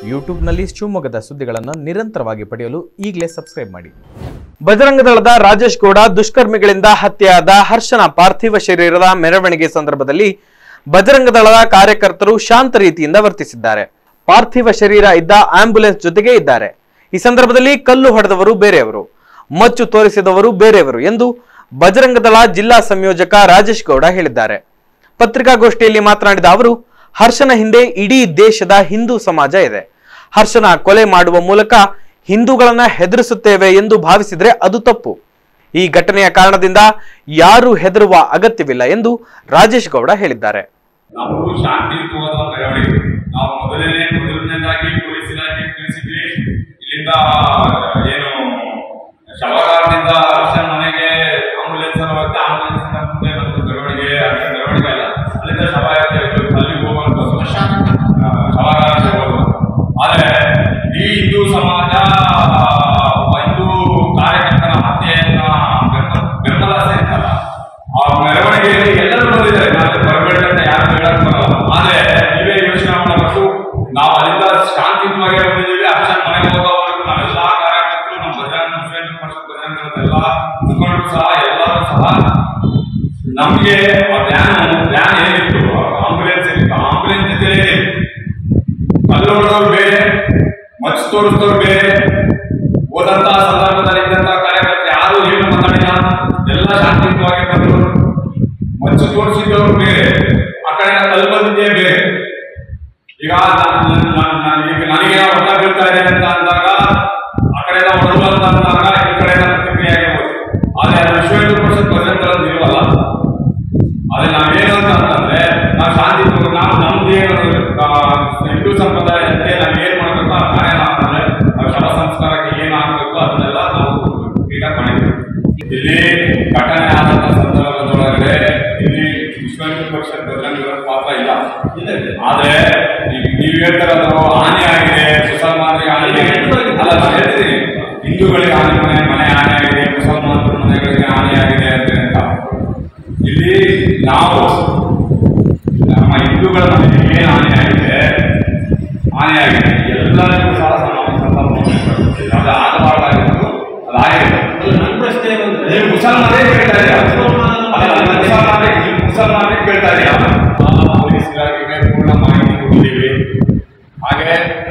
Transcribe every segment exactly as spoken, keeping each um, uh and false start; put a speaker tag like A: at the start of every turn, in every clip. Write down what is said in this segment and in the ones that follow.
A: ಯೂಟ್ಯೂಬ್ನಲ್ಲಿ ಶಿವಮೊಗ್ಗದ ಸುದ್ದಿಗಳನ್ನು ನಿರಂತರವಾಗಿ ಪಡೆಯಲು ಈಗಲೇ ಸಬ್ಸ್ಕ್ರೈಬ್ ಮಾಡಿ. ಬಜರಂಗ ದಳದ ರಾಜೇಶ್ ಗೌಡ ದುಷ್ಕರ್ಮಿಗಳಿಂದ ಹತ್ಯೆಯಾದ ಹರ್ಷನ ಪಾರ್ಥಿವ ಶರೀರದ ಮೆರವಣಿಗೆ ಸಂದರ್ಭದಲ್ಲಿ ಬಜರಂಗ ದಳದ ಕಾರ್ಯಕರ್ತರು ಶಾಂತ ರೀತಿಯಿಂದ ವರ್ತಿಸಿದ್ದಾರೆ. ಪಾರ್ಥಿವ ಶರೀರ ಇದ್ದ ಆಂಬ್ಯುಲೆನ್ಸ್ ಜೊತೆಗೆ ಇದ್ದಾರೆ. ಈ ಸಂದರ್ಭದಲ್ಲಿ ಕಲ್ಲು ಹೊಡೆದವರು ಬೇರೆಯವರು, ಮಚ್ಚು ತೋರಿಸಿದವರು ಬೇರೆಯವರು ಎಂದು ಬಜರಂಗ ದಳ ಜಿಲ್ಲಾ ಸಂಯೋಜಕ ರಾಜೇಶ್ ಗೌಡ ಹೇಳಿದ್ದಾರೆ. ಪತ್ರಿಕಾಗೋಷ್ಠಿಯಲ್ಲಿ ಮಾತನಾಡಿದ ಅವರು, ಹರ್ಷನ ಹಿಂದೆ ಇಡೀ ದೇಶದ ಹಿಂದೂ ಸಮಾಜ ಇದೆ. ಹರ್ಷನ ಕೊಲೆ ಮಾಡುವ ಮೂಲಕ ಹಿಂದೂಗಳನ್ನ ಹೆದರಿಸುತ್ತೇವೆ ಎಂದು ಭಾವಿಸಿದ್ರೆ ಅದು ತಪ್ಪು. ಈ ಘಟನೆಯ ಕಾರಣದಿಂದ ಯಾರು ಹೆದರುವ ಅಗತ್ಯವಿಲ್ಲ ಎಂದು ರಾಜೇಶ್ ಗೌಡ ಹೇಳಿದ್ದಾರೆ.
B: ನಾವು ಶಾಂತಿಯುತವಾದ ಮೆರವಣಿಗೆ ನಾವು ಮೊದಲನೇ ಮೊದಲನೇದಾಗಿ ಪೊಲೀಸ್ ಇಲಾಖೆ ತಿಳಿಸಿದ್ವಿ. ಇಲ್ಲಿಂದ ಏನು ಶವಗಾರದಿಂದ ಹರ್ಷನ ಮನೆಗೆ ಆಂಬುಲೆನ್ಸ್ ಬರುತ್ತೆ, ಆಂಬುಲೆನ್ಸ್ ಮುಂದೆ ಬಂದು ಮೆರವಣಿಗೆ ಮೆರವಣಿಗೆ ಅಲ್ಲ, ಅಲ್ಲಿಂದ ಶವಯಾತ್ರೆ ಅಲ್ಲಿಗೆ ಹೋಗುವಂತ ಶವಗಾರ ಹೋಗುವ. ಆದರೆ ಈ ಹಿಂದೂ ಸಮಾಜ ಹಿಂದೂ ಕಾರ್ಯಕರ್ತರ ಹತ್ಯೆಯನ್ನ ಬೆಂಬಲ ಸೇರ್ತಲ್ಲ. ಆ ಮೆರವಣಿಗೆಯಲ್ಲಿ ಎಲ್ಲರೂ ಬಂದಿದ್ದಾರೆ, ನಾನು ಬರಬೇಡ ಅಂತ ಯಾರು ಹೇಳಕ್ ಬರಲ್ಲ. ಆದ್ರೆ ನೀವೇ ಯೋಚನೆ ಮಾಡಬೇಕು, ನಾವು ಅಲ್ಲಿಂದ ಶಾಂತಿಯುತವಾಗಿ ಬಂದಿದ್ದೀವಿ. ಹರ್ಷನ್ ಮನೆಗೆ ಹೋಗೋವರೆಗೂ ನಾವೆಲ್ಲಾ ಕಾರ್ಯಕರ್ತರು ನಮ್ಮ ಬಜರಂಗ ಮುಸ್ಲಿಂ ಪರಿಷತ್ ಬಜರಂಗದೆಲ್ಲ ಮುಖಂಡರು ಸಹ ಎಲ್ಲರೂ ಸಹ ನಮ್ಗೆ ವ್ಯಾನ್ ವ್ಯಾನ್ ಏನಿತ್ತು, ಆಂಬುಲೆನ್ಸ್ ಏನಿತ್ತು, ಆಂಬುಲೆನ್ಸ್ ಜೊತೆ ಕಲ್ಲು ಹೊಡೆದವ್ರು ಬೇರೆ, ಮಚ್ಚು ತೋರಿಸಿದವ್ರು ಬೇರೆ, ಹೋದಂತಹ ಸಂದರ್ಭದಲ್ಲಿ ಇದ್ದಂತಹ ಕಾರ್ಯಕರ್ತರು ಯಾರು ಏನು ಮಾತಾಡಿಲ್ಲ, ಎಲ್ಲ ಶಾಂತಿಯುತವಾಗಿ ಬಂದರು. ಮಚ್ಚು ತೋರಿಸಿದ್ದವ್ರು ಬೇರೆ, ಆ ಕಡೆ ಕಲ್ಲು ಬಂದಿದ್ದೇ ಬೇರೆ. ಈಗ ಈಗ ನನಗೆ ಹೊತ್ತ ಬೀಳ್ತಾ ಇದೆ ಅಂತ ಅಂದಾಗ ಆ ಕಡೆ ಹೊಡೆದು ಅಂತ ಅಂದಾಗ ಈ ಕಡೆ ಪ್ರತಿಕ್ರಿಯೆ ಆಗಿರ್ಬೋದು. ಆದ್ರೆ ವಿಶ್ವ ಹಿಂದೂ ಪರಿಷತ್ ಬಜರಂಗದಳ ಇರುವಲ್ಲ, ಆದ್ರೆ ನಾವೇನು ಅಂತ ಅಂತಂದ್ರೆ ನಾವು ಶಾಂತಿ ನಾವು ನಮ್ದೇನು ಹಿಂದೂ ಸಂಪ್ರದಾಯಕ್ಕೆ ನಾವು ಏನ್ ಮಾಡ್ಬೇಕು ಆ ಕಾರ್ಯ ಅಂತಂದ್ರೆ ನಾವು ಶವ ಸಂಸ್ಕಾರಕ್ಕೆ ಏನ್ ಆಗ್ಬೇಕು ಅದನ್ನೆಲ್ಲ ನಾವು ಈಗ ಮಾಡಿದ್ವಿ. ಇಲ್ಲಿ ಘಟನೆ ಆದಂತ ಸಂದರ್ಭದೊಳಗಡೆ ಇಲ್ಲಿ ವಿಶ್ವ ಹಿಂದೂ ಪರಿಷತ್ ಬಜರಂಗದಳ ಪಾತ್ರ ಇಲ್ಲ. ಆದ್ರೆ ನೀವು ಹೇಳ್ತಾರೋ ಹಾನಿ ಆಗಿದೆ, ಮುಸಲ್ಮಾನರಿಗೆ ಹಾನಿ ಅಲ್ಲ, ನಾನು ಹೇಳ್ತೀನಿ ಹಿಂದೂಗಳಿಗೆ ಹಾನಿ ಮನೆ ಮನೆ ಹಾನಿ ಆಗಿದೆ, ಮುಸಲ್ಮಾನರ ಮನೆಗಳಿಗೆ ಹಾನಿ ಆಗಿದೆ ಅಂತ. ಇಲ್ಲಿ ನಾವು ನಮ್ಮ ಹಿಂದೂಗಳ ಮನೆಗೆ ಏನು ಹಾನಿ ಆಗಿದೆ ಹಾನಿ ಆಗಿದೆ ಎಲ್ಲರಿಗೂ ಸಹ ಸಮಾವೇಶ ಅದು ಆಗಬಾರ್ದಾಗಿತ್ತು, ಅದಾಗಿದೆ. ನನ್ನ ಪ್ರಶ್ನೆ ನೀವು ಮುಸಲ್ಮಾನರೇ ಕೇಳ್ತಾ ಇದ್ದೀರಾ, ಮುಸಲ್ಮಾನರೇ ಮುಸಲ್ಮಾನರೇ ಕೇಳ್ತಾ ಇದ್ದೀರಾ. ಪೊಲೀಸ್ ಇಲಾಖೆಗೆ ಪೂರ್ಣ ಮಾಹಿತಿ ಕೊಟ್ಟಿದ್ದೀವಿ. ಹಾಗೆ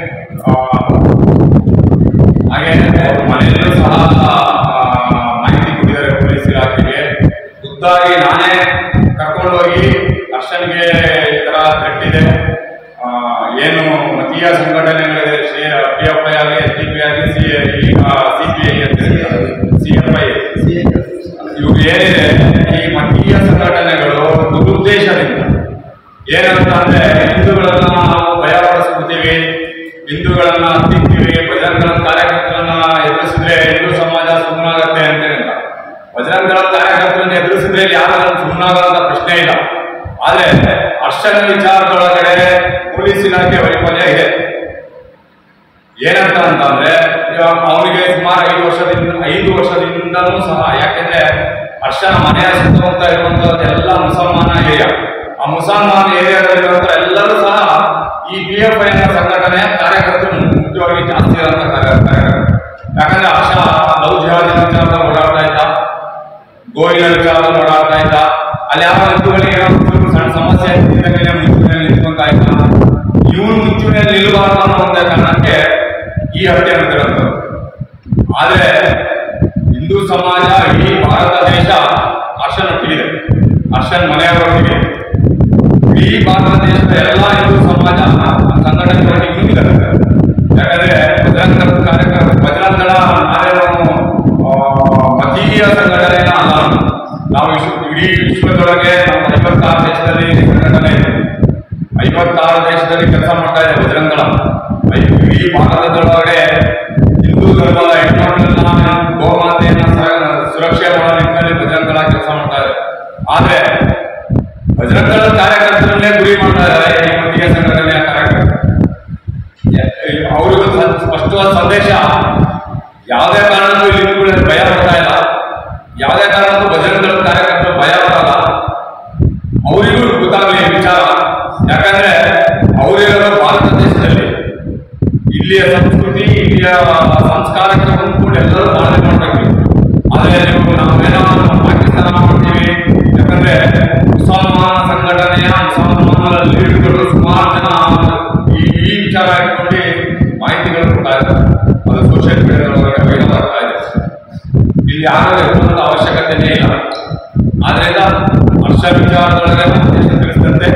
B: ಹಾಗೆ ಮನೆಯಲ್ಲೂ ಸಹ ಮಾಹಿತಿ ಕೊಟ್ಟಿದ್ದಾರೆ ಪೊಲೀಸ್ ಇಲಾಖೆಗೆ. ಖುದ್ದಾಗಿ ನಾನೇ ಕರ್ಕೊಂಡು ಹೋಗಿ ಹರ್ಷನ್ಗೆ ಈ ತರ ತಟ್ಟಿದೆ, ಏನು ಮತೀಯ ಸಂಘಟನೆಗಳಿದೆ, ಪಿ ಎಫ್ ಐ ಆಗಲಿ, ಎಸ್ ಡಿ ಪಿ ಆಗಲಿ, C C P I C F I ಇವು ಏನಿದೆ, ಈ ಮತೀಯ ಸಂಘಟನೆಗಳು ದುರುದ್ದೇಶದಿಂದ ಏನಂತ ಅಂದ್ರೆ ಹಿಂದೂಗಳನ್ನ ನಾವು ಭಯಪಡಿಸ್ಬಿಡ್ತೀವಿ, ಹಿಂದೂಗಳನ್ನ ಹತ್ತಿಕ್ತೀವಿ, ಬಜರಂಗದಳ ಕಾರ್ಯಕರ್ತರನ್ನ ಎದುರಿಸಿದ್ರೆ ಹಿಂದೂ ಸಮಾಜ ಸುಮ್ಮನಾಗತ್ತೆ ಅಂತೇಳಿ ಅಂತ. ಬಜರಂಗದಳ ಕಾರ್ಯಕರ್ತರನ್ನ ಎದುರಿಸಿದ್ರೆ ಯಾರು ಸುಮ್ಮನಾಗಂತ ಪ್ರಶ್ನೆ ಇಲ್ಲ. ಆದ್ರೆ ಹರ್ಷನ ವಿಚಾರದೊಳಗಡೆ ಪೊಲೀಸ್ ಇಲಾಖೆ ವೈಫಲ್ಯ ಇದೆ. ಏನಂತ ಅಂತಂದ್ರೆ ಅವನಿಗೆ ಸುಮಾರು ಐದು ವರ್ಷದಿಂದ ಐದು ವರ್ಷದಿಂದಲೂ ಸಹ, ಯಾಕೆಂದ್ರೆ ಹರ್ಷನ ಮನೆಯ ಸುತ್ತಮುತ್ತ ಇರುವಂತಹದ್ದೆಲ್ಲ ಮುಸಲ್ಮಾನ ಏರಿಯಾ. ಆ ಮುಸಲ್ಮಾನ ಏರಿಯಾದಲ್ಲಿರುವಂತ ಎಲ್ಲರೂ ಸಹ ಈ ಪಿ ಎಫ್ ಐ ಸಂಘಟನೆಯ ಕಾರ್ಯಕರ್ತರು ಮುಖ್ಯವಾಗಿ ಜಾಸ್ತಿ ಇರುವಂತ ಕಾರ್ಯಕರ್ತರು. ಯಾಕಂದ್ರೆ ಹರ್ಷ ಲವ್ ಜಿಹಾದ್ ವಿಚಾರದ ಓಡಾಡ್ತಾ ಇದ್ದ, ಗೋವಿನ ವಿಚಾರದ ಓಡಾಡ್ತಾ ಇದ್ದ. ಅಲ್ಲಿ ಯಾವ ಹಿಂದೂಗಳಿಗೆ ಸಣ್ಣ ಸಮಸ್ಯೆ ಮೇಲೆ ಮುಂಚೂಣಿಯಲ್ಲಿ ನಿಂತ್ಕೊಂತ ಇದ್ದ. ಇವನು ಮುಂಚೂಣಿಯಲ್ಲಿ ನಿಲ್ಲಬಾರದು ಅನ್ನೋ ಒಂದೇ ಕಾರಣಕ್ಕೆ ಈ ಹತ್ಯೆ ನಡೆದಿರುವಂಥದ್ದು. ಆದ್ರೆ ಹಿಂದೂ ಸಮಾಜ ಇಡೀ ಭಾರತ ದೇಶ ಹರ್ಷನೊಟ್ಟಿಗಿದೆ, ಹರ್ಷನ್ ಮನೆಯವರೊಟ್ಟಿಗೆ ಇಡೀ ಭಾರತ ದೇಶದ ಎಲ್ಲ ಹಿಂದೂ ಸಮಾಜ ಸಂಘಟನೆಗಳಿಗೆ ಮುಂದಿದ್ದಾರೆ. ಯಾಕಂದ್ರೆ ಬಜರಂಗ ದಳ ಕಾರ್ಯಕರ್ತ ಬಜರಂಗ ದಳ ನಾವೇನು ಮತೀಯ ಸಂಘಟನೆಯ ಅಲ್ಲ. ನಾವು ಇಡೀ ವಿಶ್ವದೊಳಗೆ ನಮ್ಮ ಐವತ್ತಾರು ದೇಶದಲ್ಲಿ ಸಂಘಟನೆ ಇದೆ, ಐವತ್ತಾರು ದೇಶದಲ್ಲಿ ಕೆಲಸ ಮಾಡ್ತಾ ಇದೆ ಬಜರಂಗ ದಳ. ಇಡೀ ಭಾರತದೊಳಗಡೆ ಹಿಂದೂ ಧರ್ಮದ ಹೆಣ್ಮಕ್ಳನ್ನ ಗೋಮಾತೆಯನ್ನ ಸುರಕ್ಷೆ ಮಾಡೋ ನಿಟ್ಟಿನಲ್ಲಿ ಬಜರಂಗ ದಳ ಕೆಲಸ ಮಾಡ್ತಾ ಇದೆ. ಆದ್ರೆ ಬಜರಂಗ ದಳ ಕಾರ್ಯಕರ್ತರನ್ನೇ ಗುರಿ ಮಾಡ್ತಾ ಇದ್ದಾರೆ ಈ ಮತೀಯ ಸಂಘಟನೆಯ ಕಾರ್ಯಕರ್ತರು. ಅವ್ರಿಗೂ ಸ್ಪಷ್ಟವಾದ ಸಂದೇಶ, ಯಾವುದೇ ಕಾರಣಕ್ಕೂ ಹಿಂದೂಗಳಲ್ಲಿ ಭಯ ಬರ್ತಾ ಇಲ್ಲ, ಯಾವುದೇ ಕಾರಣಕ್ಕೂ ಬಜರಂಗ ದಳ ಕಾರ್ಯಕರ್ತರು ಭಯ ಬರಲ್ಲ. ಅವರಿಗೂ ಗೊತ್ತಾಗಲಿ ವಿಚಾರ. ಯಾಕಂದ್ರೆ ಅವರಿರೋ ಭಾರತ ದೇಶದಲ್ಲಿ ಇಲ್ಲಿಯ ಸಂಸ್ಕೃತಿ ಇಲ್ಲಿಯ ಸಂಸ್ಕಾರಕ್ಕೆ ಹೊಂದ್ಕೊಂಡು ಎಲ್ಲರೂ ಪಾಲನೆ ಮಾಡಬೇಕು. ಆದ್ರೆ ನೀವು ನಾವೇನೋ ಪಾಕಿಸ್ತಾನ ಮಾಡ್ತೀವಿ, ಯಾಕಂದ್ರೆ ಮುಸಲ್ಮಾನ ಸಂಘಟನೆಯ ಮುಸಲ್ಮಾನರ ಲೀಡರ್ಗಳು ಸುಮಾರು ಜನ ಈ ಈ ವಿಚಾರ ಇಟ್ಕೊಂಡು ಮಾಹಿತಿಗಳು ಕೊಡ್ತಾ ಇದ್ದಾರೆ. ಅದು ಸೋಷಿಯಲ್ ಮೀಡಿಯಾದೊಳಗೆ ಬರ್ತಾ ಇದೆ. ಇಲ್ಲಿ ಯಾರು ಎನ್ನುವಂತ ಅವಶ್ಯಕತೆನೇ ಇಲ್ಲ. ಆದ್ರಿಂದ ಹರ್ಷ ವಿಚಾರದೊಳಗೆ ತಿಳಿಸಿದಂತೆ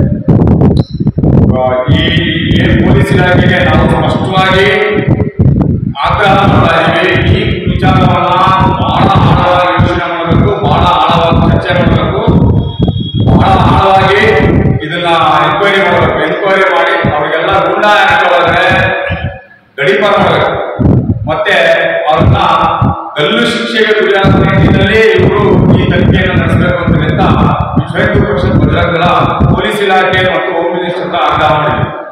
B: ಈ ಪೊಲೀಸ್ ಇಲಾಖೆಗೆ ನಾವು ಸ್ಪಷ್ಟವಾಗಿ ಆಗ್ರಹ ಮಾಡ್ತಾ ಇದ್ದೀವಿ. ಈ ವಿಚಾರವನ್ನ ಬಹಳ ಆಳವಾಗಿ ಯೋಚನೆ ಮಾಡಬೇಕು, ಬಹಳ ಆಳವಾಗಿ ಚರ್ಚೆ ಮಾಡಬೇಕು, ಬಹಳ ಆಳವಾಗಿ ಇದನ್ನ ಎನ್ಕ್ವೈರಿ ಮಾಡಬೇಕು. ಎನ್ಕ್ವೈರಿ ಮಾಡಿ ಅವರಿಗೆಲ್ಲ ಗುಂಡ ಹಾಕಿದ್ರೆ ಗಡೀಪಾರ ಮಾಡಬೇಕು. ಮತ್ತೆ ಅವ್ರನ್ನ ಗಲ್ಲು ಶಿಕ್ಷೆಗೆ ಗುರಿಯಾಗುವ ನಿಟ್ಟಿನಲ್ಲಿ ಇವರು ಈ ತನಿಖೆಯನ್ನು ನಡೆಸಬೇಕು ಅಂತ ವಿಶ್ವ ಹಿಂದೂ ಪರಿಷತ್ ಬಜರಂಗ ದಳ ಪೊಲೀಸ್ ಇಲಾಖೆ ಮತ್ತು ಹೋಮ್ ಮಿನಿಸ್ಟರ್ ಆಗ್ರಹ ಮಾಡಿದೆ.